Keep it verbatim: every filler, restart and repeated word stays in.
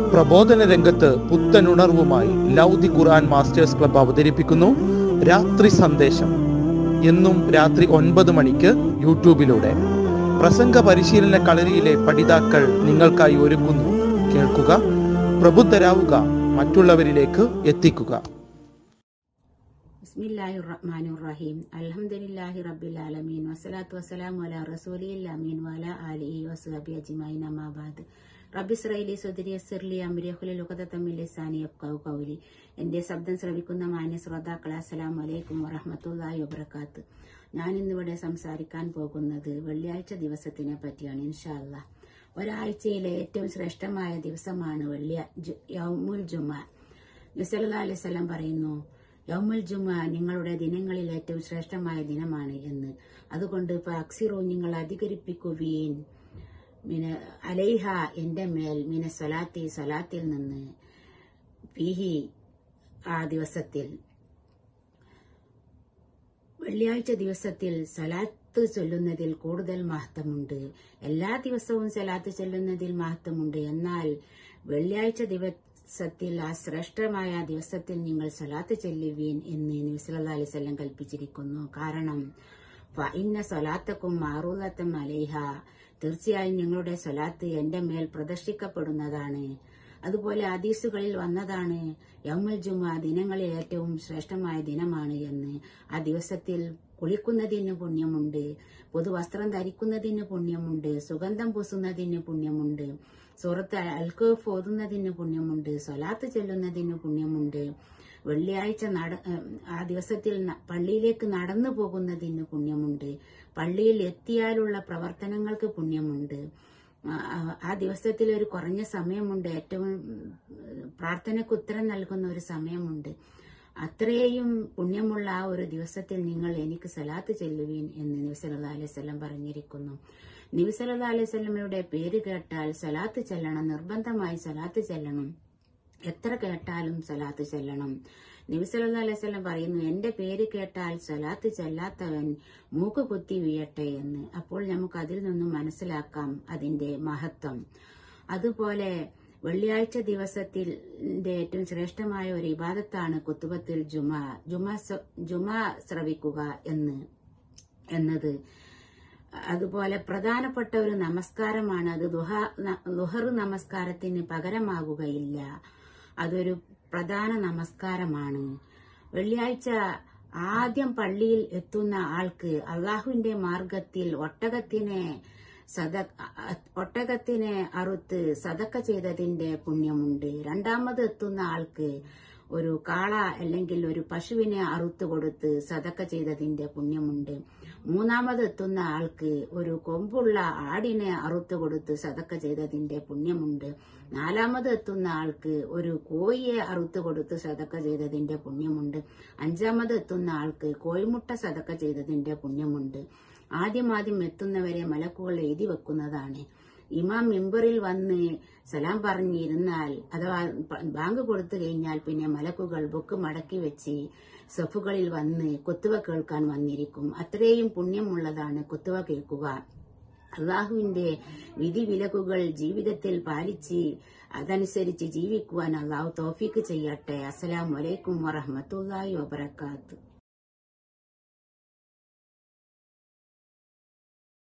പ്രബോധന രംഗത്ത് പുത്തനുണർവുമായി love the Quran masters club അവതരിപ്പിക്കുന്നു രാത്രി സന്ദേശം. എന്നും രാത്രി ഒൻപത് മണിക്ക് യൂട്യൂബിലൂടെ പ്രസംഗ പരിശീലന കളരിയിലെ പഠിതാക്കൾ നിങ്ങൾക്കായി ഒരുക്കുന്നു. കേൾക്കുക, പ്രബുദ്ധരാവുക, മറ്റുള്ളവരിലേക്ക് എത്തിക്കുക. ബിസ്മില്ലാഹിർ റഹ്മാനിർ റഹീം. അൽഹംദുലില്ലാഹി റബ്ബിൽ ആലമീൻ വസ്സലാത്തു വസ്സലാമു അലാ റസൂലിൽ അമീൻ വഅലാ ആലിഹി വസ്വഹബിഹി അജ്മഈൻ. അമ്മാ ബഅദ്. റബ്ബി ഇശ്റഹ് ലി സദ്രി യസ്സിർ ലി അംരി വഹ്ലുൽ ഉഖ്ദതം മിൻ ലിസാനി യഫ്ഖഹു ഖൗലി. എന്റെ ശബ്ദം ശ്രവിക്കുന്ന മാന്യ ശ്രോതാക്കളെ അസ്സലാമു അലൈക്കും വറഹ്മത്തുള്ളാഹി വബറകാത്ത്. ഞാൻ ഇന്നിവിടെ സംസാരിക്കാൻ പോകുന്നത് വെള്ളിയാഴ്ച ദിവസത്തിനെ പറ്റിയാണ് ഇൻഷാ അല്ലാഹ്. ഒരാഴ്ചയിലെ ഏറ്റവും ശ്രേഷ്ഠമായ ദിവസമാണ് വെള്ളിയാഴ്ച, യൗമുൽ ജുമുഅ. നബി സല്ലല്ലാഹു അലൈഹി വസല്ലം പറയുന്നു, യൗമുൽ ജുമുഅ നിങ്ങളുടെ ദിനങ്ങളിൽ ഏറ്റവും ശ്രേഷ്ഠമായ ദിനമാണ് എന്ന്. അതുകൊണ്ട് ഫഅക്സിറു, നിങ്ങൾ അധികരിപ്പിക്കുവീൻ, മിന അലൈഹ, എന്റെ മേൽ, മിന സ്വലാത്തി, സ്വലാത്തിൽ നിന്ന്, ഫീഹി, ആ ദിവസത്തിൽ. വെള്ളിയാഴ്ച ദിവസത്തിൽ സലാത്ത് ചൊല്ലുന്നതിൽ കൂടുതൽ മഹത്വമുണ്ട്. എല്ലാ ദിവസവും സലാത്ത് ചൊല്ലുന്നതിൽ മഹത്വമുണ്ട്. എന്നാൽ വെള്ളിയാഴ്ച ദിവസത്തിൽ, ആ ശ്രേഷ്ഠമായ ദിവസത്തിൽ നിങ്ങൾ സലാത്ത് ചൊല്ലുവീൻ എന്ന് നബി സല്ലല്ലാഹു അലൈഹി വസല്ലം കൽപ്പിച്ചിരിക്കുന്നു. കാരണം ഫഇന്ന സ്വലാത്തക്കും മഅറൂദത്തുൻ അലൈഹ, തീർച്ചയായും നിങ്ങളുടെ സ്വലാത്ത് എന്റെ മേൽ പ്രദർശിക്കപ്പെടുന്നതാണ്. അതുപോലെ ഹദീസുകളിൽ വന്നതാണ് യൗമുൽ ജുമുഅ ദിനങ്ങളിൽ ഏറ്റവും ശ്രേഷ്ഠമായ ദിനമാണ് എന്ന്. ആ ദിവസത്തിൽ കുളിക്കുന്നതിന് പുണ്യമുണ്ട്, പുതുവസ്ത്രം ധരിക്കുന്നതിന് പുണ്യമുണ്ട്, സുഗന്ധം പൂസുന്നതിന് പുണ്യമുണ്ട്, സൂറത്ത് അൽ കഹ്ഫ് ഓതുന്നതിന് പുണ്യമുണ്ട്, സ്വലാത്ത് ചൊല്ലുന്നതിന് പുണ്യമുണ്ട്. വെള്ളിയാഴ്ച നട ആ ദിവസത്തിൽ പള്ളിയിലേക്ക് നടന്നു പോകുന്നതിന് പുണ്യമുണ്ട്. പള്ളിയിൽ എത്തിയാലുള്ള പ്രവർത്തനങ്ങൾക്ക് പുണ്യമുണ്ട്. ആ ദിവസത്തിൽ ഒരു കുറഞ്ഞ സമയമുണ്ട്, ഏറ്റവും പ്രാർത്ഥനയ്ക്ക് ഉത്തരം നൽകുന്ന ഒരു സമയമുണ്ട്. അത്രയും പുണ്യമുള്ള ആ ഒരു ദിവസത്തിൽ നിങ്ങൾ എനിക്ക് സലാത്ത് ചൊല്ലുവീൻ എന്ന് നബി സല്ലല്ലാഹു അലൈഹി വസല്ലം പറഞ്ഞിരിക്കുന്നു. നബി സല്ലല്ലാഹു അലൈഹി വസല്ലമയുടെ പേര് കേട്ടാൽ സലാത്ത് ചെല്ലണം, നിർബന്ധമായി സലാത്ത് ചെല്ലണം. എത്ര കേട്ടാലും സലാത്ത് ചെല്ലണം. നബി സല്ലല്ലാഹു അലൈഹി വസല്ലം പറയുന്നു, എന്റെ പേര് കേട്ടാൽ സലാത്ത് ചെല്ലാത്തവൻ മൂക്ക് കുത്തി വീഴട്ടെ എന്ന്. അപ്പോൾ നമുക്ക് അതിൽ നിന്നും മനസ്സിലാക്കാം അതിന്റെ മഹത്വം. അതുപോലെ വെള്ളിയാഴ്ച ദിവസത്തിന്റെ ഏറ്റവും ശ്രേഷ്ഠമായ ഒരു ഇബാദത്താണ് ഖുതുബത്തുൽ ജുമുഅ, ജുമുഅ ജുമുഅ ശ്രവിക്കുക എന്ന് എന്നത്. അതുപോലെ പ്രധാനപ്പെട്ട ഒരു നമസ്കാരമാണ് അത്. ദുഹർ നമസ്കാരത്തിന് പകരമാകുകയില്ല. അതൊരു പ്രധാന നമസ്കാരമാണ്. വെള്ളിയാഴ്ച ആദ്യം പള്ളിയിൽ എത്തുന്ന ആൾക്ക് അള്ളാഹുവിന്റെ മാർഗത്തിൽ ഒട്ടകത്തിനെ സദ ഒട്ടകത്തിനെ അറുത്ത് സദക്ക ചെയ്തതിന്റെ പുണ്യമുണ്ട്. രണ്ടാമത് എത്തുന്ന ആൾക്ക് ഒരു കാള അല്ലെങ്കിൽ ഒരു പശുവിനെ അറുത്തു കൊടുത്ത് സദക്ക ചെയ്തതിന്റെ പുണ്യമുണ്ട്. മൂന്നാമത് എത്തുന്ന ആൾക്ക് ഒരു കൊമ്പുള്ള ആടിനെ അറുത്തു കൊടുത്ത് സദക്ക ചെയ്തതിന്റെ പുണ്യമുണ്ട്. നാലാമത് എത്തുന്ന ആൾക്ക് ഒരു കോഴിയെ അറുത്തു കൊടുത്ത് സദക്ക ചെയ്തതിന്റെ പുണ്യമുണ്ട്. അഞ്ചാമത് എത്തുന്ന ആൾക്ക് കോഴിമുട്ട സദക്ക ചെയ്തതിന്റെ പുണ്യമുണ്ട്. ആദ്യമാദ്യം എത്തുന്നവരെ മലക്കുകൾ എഴുതി വെക്കുന്നതാണ്. ഇമാം മിമ്പറിൽ വന്ന് സലാം പറഞ്ഞിരുന്നാൽ അഥവാ ബാങ്ക് കൊടുത്തു കഴിഞ്ഞാൽ പിന്നെ മലക്കുകൾ ബുക്ക് മടക്കി വെച്ച് സഫുകളിൽ വന്ന് കുത്തുവ കേൾക്കാൻ വന്നിരിക്കും. അത്രയും പുണ്യമുള്ളതാണ് കുത്തുവ കേൾക്കുക. അള്ളാഹുവിന്റെ വിധി വിലക്കുകൾ ജീവിതത്തിൽ പാലിച്ച് അതനുസരിച്ച് ജീവിക്കുവാൻ അള്ളാഹു തൗഫീക്ക് ചെയ്യട്ടെ. അസ്സലാമു അലൈക്കും വറഹ്മത്തുള്ളാഹി വബറകാതുഹു.